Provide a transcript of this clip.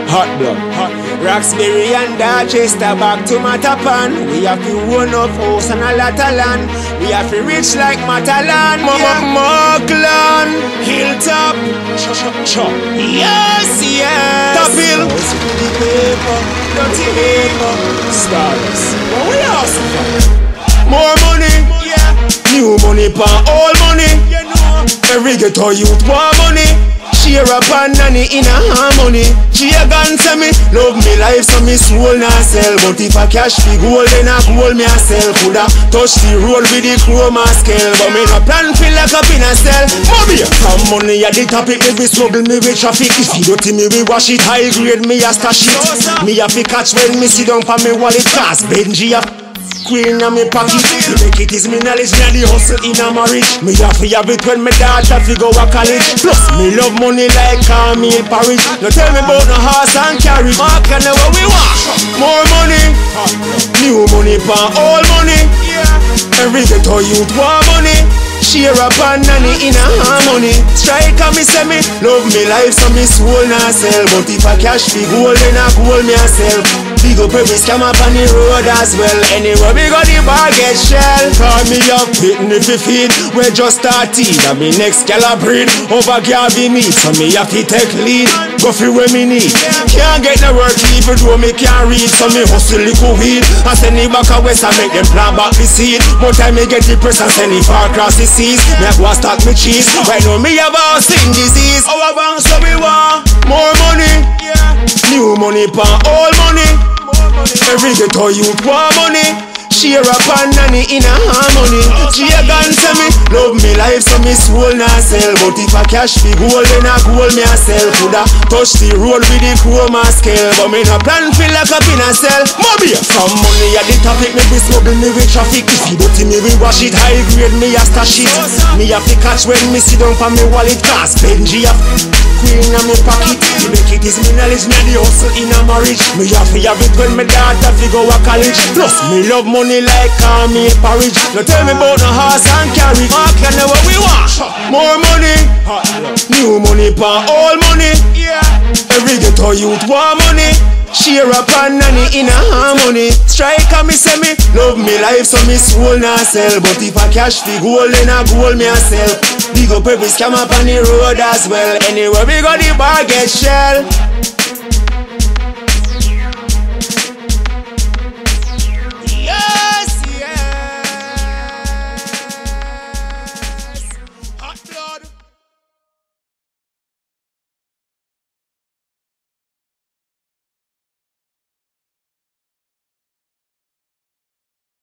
Hot blood, hot. Roxbury and Dorchester back to Matapan. We have to own up house and a lot of land. We have to reach like Matalan, Markland, Hilltop, yes, yes. Top Hill, the paper, dirty paper, stars. What we asking for? More money, yeah. New money for all money. You know. Every ghetto youth want money. Share up and nanny in a harmony. She a gun to me, love me life so me soul not sell. But if I cash the gold then I gold me a sell. Coulda touch the road with the chroma scale. But me no plan feel like up in a cell. Mommy, from money at the topic me we struggle me with traffic. If you dirty me we wash it high grade me a stash it. Me a fi catch when me sit down for me wallet cause Benji a queen in me pocket. You make it is me knowledge, me the hustle in a marriage. Me have it when me daughter fi go a college. Plus me love money like Camille Parrish. No tell me about no horse and carriage. Mark and what we want. More money, new money for all money. Every ghetto youth want money. Share up and nanny in a harmony. Strike and me say me love me life so me soul not sell. But if I cash the gold then I gold me a sell. Big up every scam up on the road as well. Anywhere we got the bar get shell. Call me up hitting if you feed. We just started and me next gal a breed. Over can't be me so me have to take lead. Go for where me need. Can't get no work even though me can't read. So me hustle little weed. I send it back a west and make them plant back the seed. More time me get the press and send it far across the seas. Me a go and start me cheese. Right now me have a sing disease. Our bank so we want more money. New money for all money. Every ghetto youth want money. Share up and nanny in a harmony. She a gun to me, love me life so me soul not sell. But if I cash the gold then I gold me a sell. Coulda touch the road with the chroma scale. But me no plan feel like up in a cell. Mobile from money at the topic me be smuggle me with traffic. If you dirty me we wash it high grade me a stash it. Me have to catch when me sit down for me wallet cause Benji a queen in me pocket. You make it is me knowledge, me the hustle in a marriage. Me have it when me daughter fi go a college. Plus me love money like Camille Parrish. No tell me about no horse and carriage. Mark and what we want. More money, new money for all money. Every ghetto youth want money. Share up and nanny in a harmony. Strike and me say me love me life so me soul not sell. But if I cash the gold then I gold me a sell. Big up every scam up on the road as well. Anywhere we got the bar get shell.